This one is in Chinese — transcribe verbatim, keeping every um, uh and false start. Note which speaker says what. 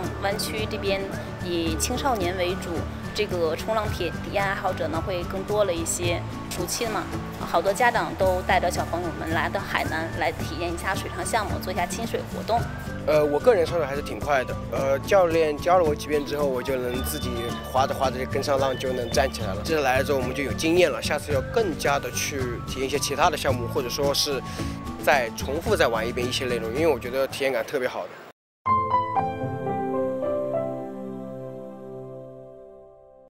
Speaker 1: 浪湾区这边以青少年为主，这个冲浪体体验爱好者呢会更多了一些。暑期嘛，好多家长都带着小朋友们来到海南来体验一下水上项目，做一下亲水活动。
Speaker 2: 呃，我个人上手还是挺快的。呃，教练教了我几遍之后，我就能自己划着划着跟上浪，就能站起来了。这次来了之后，我们就有经验了，下次要更加的去体验一些其他的项目，或者说是再重复再玩一遍一些内容，因为我觉得体验感特别好的。